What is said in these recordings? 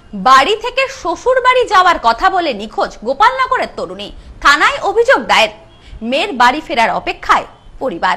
বাড়ি থেকে শ্বশুর বাড়ি যাওয়ার কথা বলে নিখোঁজ গোপালনগরের তরুণী, থানায় অভিযোগ দায়ের। মেয়ের বাড়ি ফেরার অপেক্ষায় পরিবার।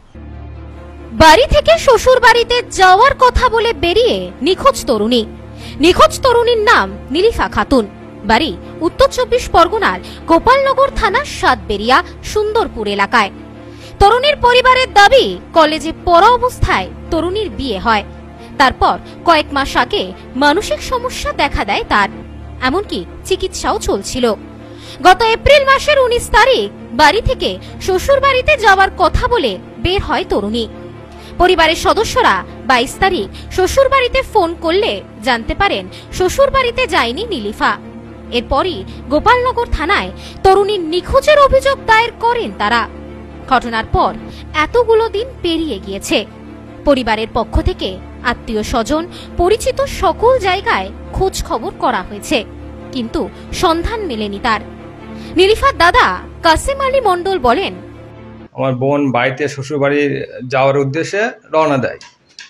বাড়ি থেকে শ্বশুর বাড়িতে যাওয়ার কথা বলে বেরিয়ে নিখোঁজ তরুণী। নিখোঁজ তরুণীর নাম নীলিফা খাতুন, বাড়ি উত্তর 24 পরগনার গোপালনগর থানার সাতবেরিয়া সুন্দরপুর এলাকায়। তরুণীর পরিবারের দাবি, কলেজে পড়া অবস্থায় তরুণীর বিয়ে হয়। তারপর কয়েক মাস আগে মানসিক সমস্যা দেখা দেয় তার, এমনকি চিকিৎসাও চলছিল। গত এপ্রিল মাসের 19 তারিখ বাড়ি থেকে শ্বশুর বাড়িতে যাওয়ার কথা বলে বের হয় তরুণী। পরিবারের সদস্যরা 22 তারিখ শ্বশুর বাড়িতে ফোন করলে জানতে পারেন শ্বশুর বাড়িতে যায়নি নীলিফা। এরপরই গোপালনগর থানায় তরুণীর নিখোঁজের অভিযোগ দায়ের করেন তারা। ঘটনার পর এতগুলো দিন পেরিয়ে গিয়েছে। পরিবারের পক্ষ থেকে আত্মীয় স্বজন, পরিচিত সকল জায়গায় খোঁজ খবর করা হয়েছে, কিন্তু সন্ধান মেলেনি তার। নীলিফার দাদা কাসেম আলী মণ্ডল বলেন, আমার বোন বাড়িতে শ্বশুর বাড়ি যাওয়ার উদ্দেশ্যে রওনা দেয়।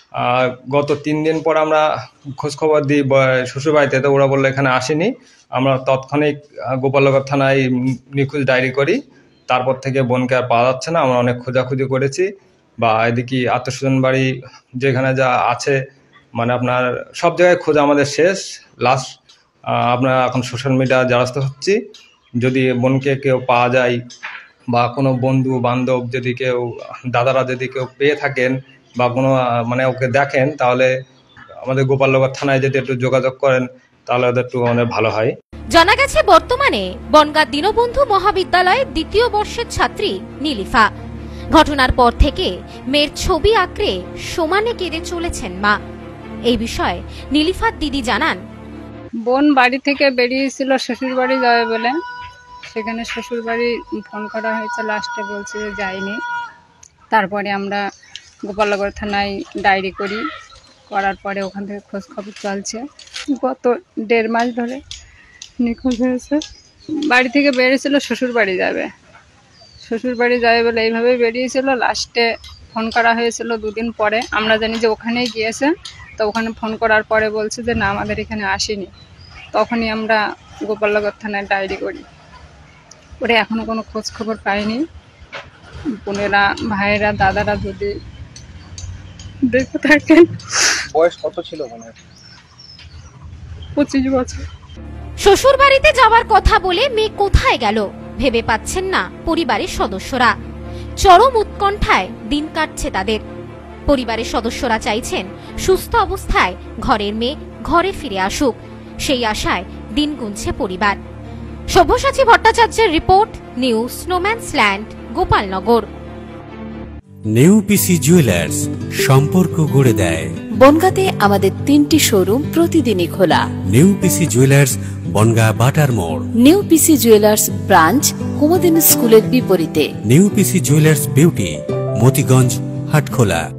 গত 3 দিন পর আমরা খোঁজ খবর দিই শ্বশুর বাড়িতে, তো ওরা বললো এখানে আসেনি। আমরা তৎক্ষণিক গোপালনগর থানায় নিখোঁজ ডায়েরি করি। তারপর থেকে বোনকে আর পাওয়া যাচ্ছে না। আমরা অনেক খোঁজাখুঁজি করেছি, বা এদিকে আত্মস্বজন বাড়ি যেখানে যা আছে, মানে আপনার সব জায়গায় খোঁজ আমাদের শেষ। লাস্ট আপনার এখন সোশ্যাল মিডিয়া দ্বারস্থ হচ্ছি। যদি বোনকে কেউ পাওয়া যায়, বা কোনো বন্ধু বান্ধব যদি কেউ, দাদারা যদি কেউ পেয়ে থাকেন বা কোনো মানে ওকে দেখেন, তাহলে আমাদের গোপালনগর থানায় যদি একটু যোগাযোগ করেন তাহলে ওদের একটু অনেক ভালো হয়। জানা গেছে বর্তমানে বনগাঁ দীনবন্ধু মহাবিদ্যালয়ের 2য় বর্ষের ছাত্রী নীলিফা। ঘটনার পর থেকে মেয়ের ছবি আঁকড়ে সমানে কেঁদে চলেছেন মা। এই বিষয়ে নীলিফার দিদি জানান, বোন বাড়ি থেকে বেরিয়েছিল শ্বশুর বাড়ি যাবে বলে। সেখানে শ্বশুর বাড়ি ফোন করা হয়েছে, লাস্টে বলছে যে যায়নি। তারপরে আমরা গোপালনগর থানায় ডায়েরি করার পরে ওখান থেকে খোঁজ খবর চলছে। গত 1.5 মাস ধরে নিখোঁজ হয়েছে। বাড়ি থেকে বেরিয়েছিল শ্বশুর বাড়ি যাবে বলে এইভাবে বেরিয়েছিল। লাস্টে ফোন করা হয়েছিল 2 দিন পরে। আমরা জানি যে ওখানেই গিয়েছে। তো ওখানে ফোন করার পরে বলছে যে না, আমাদের এখানে আসেনি। তখনই আমরা গোপালনগর থানায় ডায়েরি করি। ওরে এখনো কোনো খোঁজ খবর পাইনি। বোনেরা, ভাইয়েরা, দাদারা যদি দেখে থাকেন। বয়স কত ছিল বোনের? 25 বছর। শ্বশুর বাড়িতে যাওয়ার কথা বলে মেয়ে কোথায় গেল ভেবে পাচ্ছেন না পরিবারের সদস্যরা। চরম উৎকণ্ঠায় দিন কাটছে তাদের। পরিবারের সদস্যরা চাইছেন সুস্থ অবস্থায় ঘরের মেয়ে ঘরে ফিরে আসুক, সেই আশায় দিন গুনছে পরিবার। সব্যসাচী ভট্টাচার্যের report, news snowman's land, Gopalnagar. New PC Jewellers, সম্পর্ক গড়ে দেয়। বনগাঁতে আমাদের 3টি শোরুম প্রতিদিনই খোলা। নিউ পিসি জুয়েলার্স, বনগাঁ বাটার মোড়। New PC Jewellers branch Kumudini স্কুলের বিপরীতে। New PC Jewellers beauty, Motiganj, Hatkhola.